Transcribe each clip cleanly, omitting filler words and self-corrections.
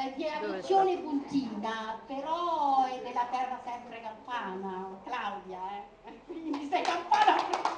di adozione puntina, però è della terra sempre campana, Claudia, quindi sei campana.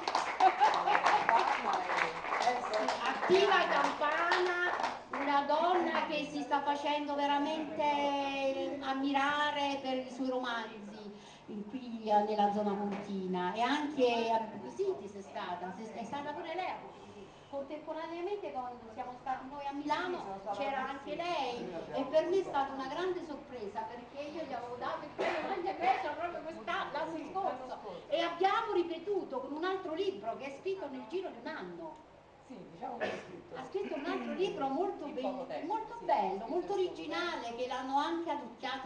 Attiva campana, una donna che si sta facendo veramente ammirare per i suoi romanzi qui nella zona pontina, e anche a City è stata pure lei. Contemporaneamente quando siamo stati noi a Milano c'era anche lei, e per me è stata una grande sorpresa, perché io gli avevo dato il premio Maglia Grecia proprio l'anno scorso, e abbiamo ripetuto con un altro libro che è scritto nel giro di un anno. Sì, diciamo che Ha scritto un altro libro molto bello, molto originale, che l'hanno anche adocchiato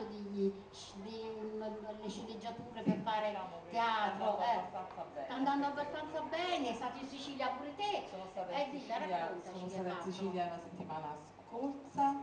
le sceneggiature per fare teatro. Sta andando abbastanza bene, è stato in Sicilia pure te. Sono stata in Sicilia una settimana scorsa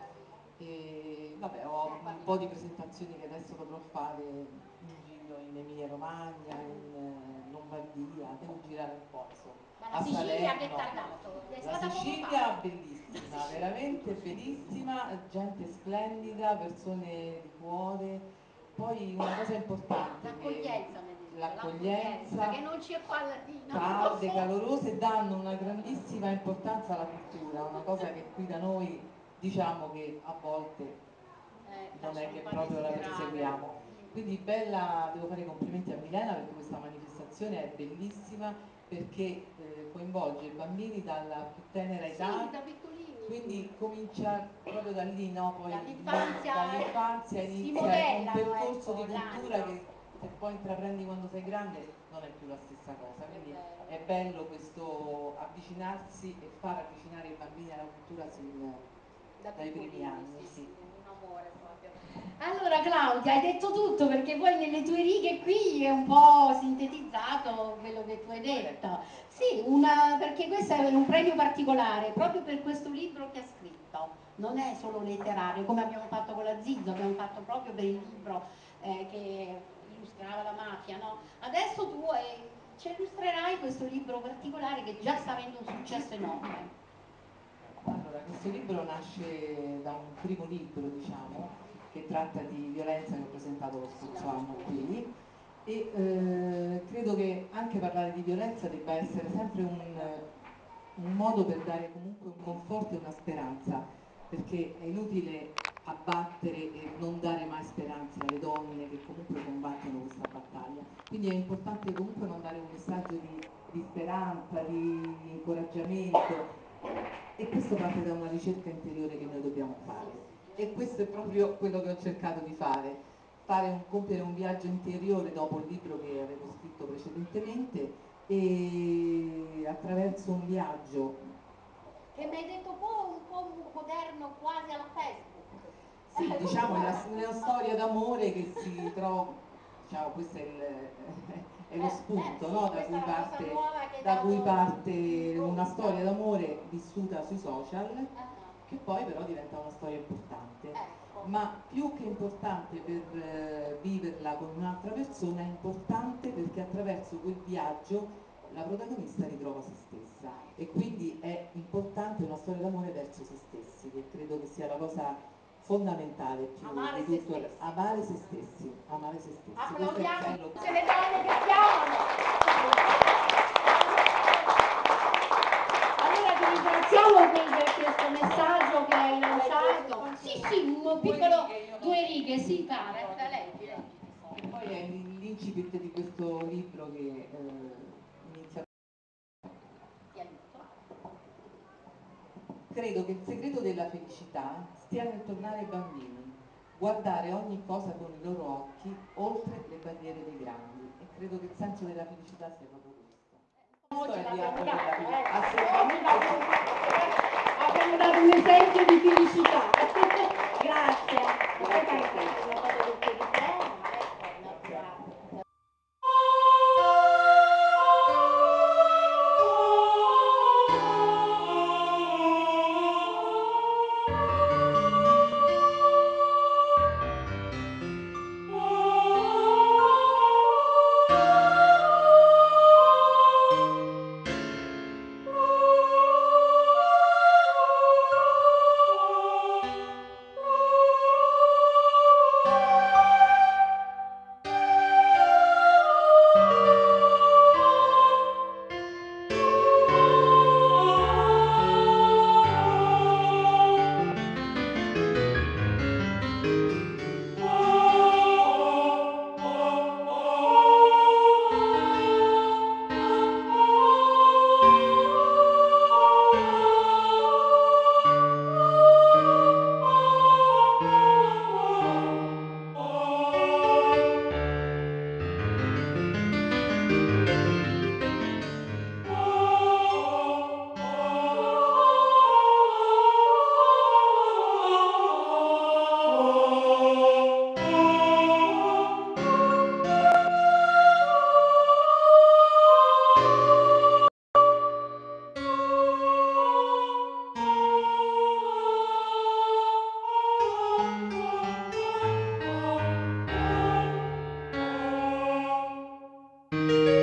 e vabbè, ho un po' di presentazioni che adesso potrò fare in giro in Emilia Romagna, in Lombardia, devo girare un po', insomma. Ma la Sicilia che t'ha dato? La Sicilia bellissima, veramente bellissima, gente splendida, persone di cuore. Poi una cosa importante, l'accoglienza, che non c'è palladina, calde, calorose, danno una grandissima importanza alla cultura, una cosa che qui da noi diciamo che a volte non è che proprio la perseguiamo. Quindi bella, devo fare i complimenti a Milena perché questa manifestazione è bellissima, perché coinvolge i bambini dalla più tenera età, quindi comincia proprio da lì, no? Poi dall'infanzia inizia un percorso di cultura che se poi intraprendi quando sei grande non è più la stessa cosa, quindi è bello questo avvicinarsi e far avvicinare i bambini alla cultura dai primi anni. Sì. Allora Claudia, hai detto tutto, perché poi nelle tue righe qui è un po' sintetizzato quello che tu hai detto. Sì, perché questo è un premio particolare proprio per questo libro che ha scritto. Non è solo letterario, come abbiamo fatto con la Zizzo, abbiamo fatto proprio per il libro che illustrava la mafia, no? Adesso tu ci illustrerai questo libro particolare che già sta avendo un successo enorme. Allora, questo libro nasce da un primo libro, diciamo, che tratta di violenza che ho presentato lo scorso anno qui, e credo che anche parlare di violenza debba essere sempre un modo per dare comunque un conforto e una speranza, perché è inutile abbattere e non dare mai speranza alle donne che comunque combattono questa battaglia. Quindi è importante comunque mandare un messaggio di speranza, di incoraggiamento, e questo parte da una ricerca interiore che noi dobbiamo fare. E questo è proprio quello che ho cercato di compiere un viaggio interiore dopo il libro che avevo scritto precedentemente, e attraverso un viaggio che mi hai detto un po' moderno, quasi alla Facebook. Sì, diciamo è una storia d'amore che si trova, diciamo, questo è lo spunto, no? Da cui parte una storia d'amore vissuta sui social, che poi però diventa una storia importante, ma più che importante per viverla con un'altra persona, è importante perché attraverso quel viaggio la protagonista ritrova se stessa, e quindi è importante una storia d'amore verso se stessi, che credo che sia la cosa fondamentale più di tutto, amare se stessi. Applaudiamo tutte le donne che chiamano. Allora ti ringraziamo per questo messaggio che hai lanciato. Sì, un piccolo, due righe, sì, pare, da leggi. E poi è l'incipit di questo libro che inizia. Credo che il segreto della felicità stia nel tornare ai bambini, guardare ogni cosa con i loro occhi, oltre le barriere dei grandi. E credo che il senso della felicità sia proprio questo. Oggi abbiamo dato un esempio di felicità. Grazie. Grazie.